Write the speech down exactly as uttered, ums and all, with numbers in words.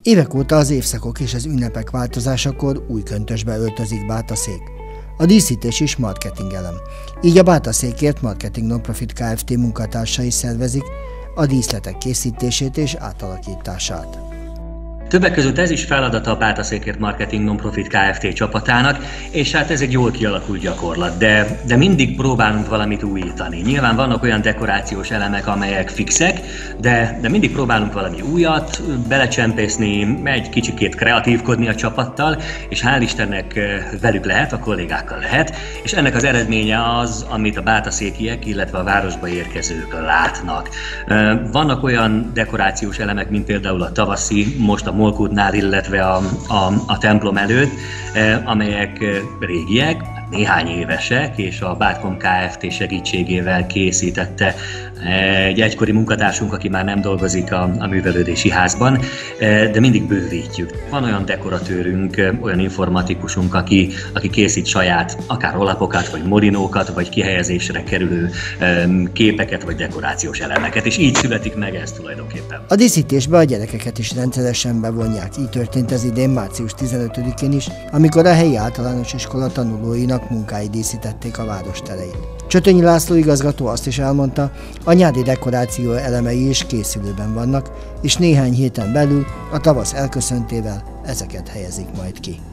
Évek óta az évszakok és az ünnepek változásakor új köntösbe öltözik Bátaszék. A díszítés is marketingelem. Így a Bátaszékért Marketing Nonprofit Kft. Munkatársai szervezik a díszletek készítését és átalakítását. Többek között ez is feladata a Bátaszékért Marketing Nonprofit Kft. Csapatának, és hát ez egy jól kialakult gyakorlat, de, de mindig próbálunk valamit újítani. Nyilván vannak olyan dekorációs elemek, amelyek fixek, de, de mindig próbálunk valami újat belecsempészni, egy kicsikét kreatívkodni a csapattal, és hál' Istennek velük lehet, a kollégákkal lehet, és ennek az eredménye az, amit a bátaszékiek, illetve a városba érkezők látnak. Vannak olyan dekorációs elemek, mint például a tavaszi, most a Molkútnál, illetve a, a, a templom előtt, amelyek régiek, néhány évesek, és a Bátkom Kft. Segítségével készítette egy egykori munkatársunk, aki már nem dolgozik a, a művelődési házban, de mindig bővítjük. Van olyan dekoratőrünk, olyan informatikusunk, aki, aki készít saját akár rollapokat, vagy molinókat, vagy kihelyezésre kerülő képeket, vagy dekorációs elemeket, és így születik meg ez tulajdonképpen. A díszítésbe a gyerekeket is rendszeresen bevonják. Így történt ez idén március tizenötödikén is, amikor a helyi általános iskola tanulóinak munkái díszítették a város tereit. Csötönyi László igazgató azt is elmondta, a nyári dekoráció elemei is készülőben vannak, és néhány héten belül a tavasz elköszöntével ezeket helyezik majd ki.